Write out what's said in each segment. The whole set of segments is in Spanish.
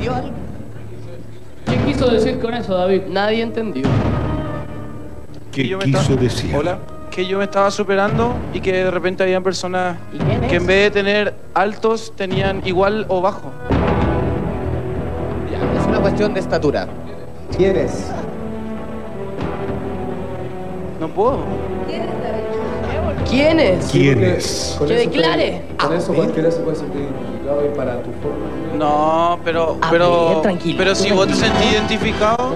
¿Entendió algo? ¿Qué quiso decir con eso, David? Nadie entendió. ¿Qué quiso decir? Hola. Que yo me estaba superando y que de repente habían personas que en vez de tener altos tenían igual o bajo. Ya, es una cuestión de estatura. ¿Quién es? No puedo. ¿Quién es? ¿Quién es? Que declare. Con eso cualquiera se puede sentir identificado y para tu forma. No, A ver, tranquilo, pero si vos te sentís identificado,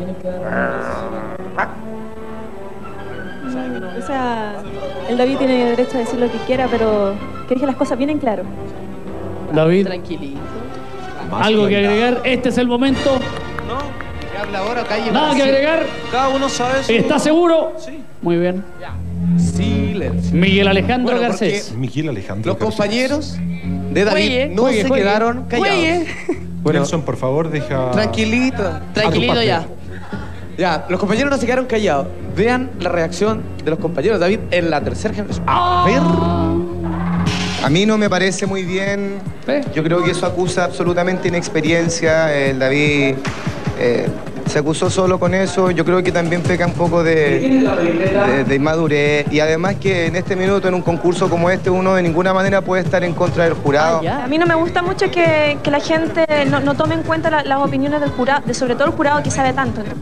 O sea, el David tiene derecho a decir lo que quiera, pero que deje las cosas bien en claro. David, Tranquilito. ¿algo que agregar? Este es el momento. no, ¿Qué habla ahora? Calle ¿Nada que agregar? cada uno sabe su... ¿Estás seguro? Sí. Muy bien. Silencio. Miguel Alejandro Bueno, Garcés. Miguel Alejandro Los Garcés. compañeros de David Juegue, no juegue, se juegue. quedaron callados. Juegue. Bueno, Nelson, por favor, deja... tranquilito. Tranquilito ya. Ya, los compañeros no se quedaron callados. Vean la reacción de los compañeros de David en la tercera generación. A ver. A mí no me parece muy bien. Yo creo que eso acusa absolutamente inexperiencia. El David se acusó solo con eso. Yo creo que también peca un poco de inmadurez. Y además que en este minuto, en un concurso como este, uno de ninguna manera puede estar en contra del jurado. A mí no me gusta mucho que la gente no tome en cuenta las opiniones del jurado, sobre todo el jurado que sabe tanto, ¿no?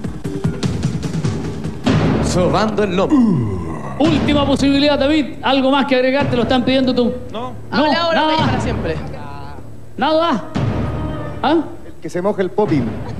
Sobando el lomo. Última posibilidad, David. ¿Algo más que agregar? Te lo están pidiendo tú. No. No, Habla ahora, nada. calla para siempre. Nada. ¿Ah? Que se moje el popping.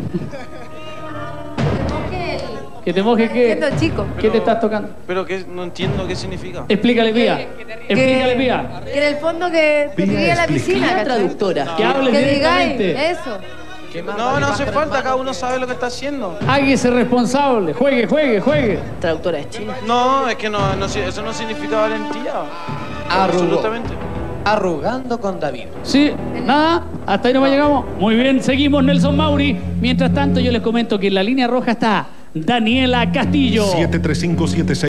Que te moje qué. Siendo chico. ¿Qué te estás tocando? Pero que no entiendo qué significa. Explícale, Pía. Explícale, Pía. Que en el fondo que te tiré a la piscina, La ¿cachai? traductora. Que hable Que digáis directamente. eso. No, no hace falta, cada uno sabe lo que está haciendo. Hágase responsable. Juegue, juegue, juegue. Traductora es china. No, es que eso no significa valentía. Arrugó. Absolutamente. Arrugando con David. Sí, nada, hasta ahí nomás llegamos. Muy bien, seguimos Nelson Mauri. Mientras tanto, yo les comento que en la línea roja está Daniela Castillo. 73576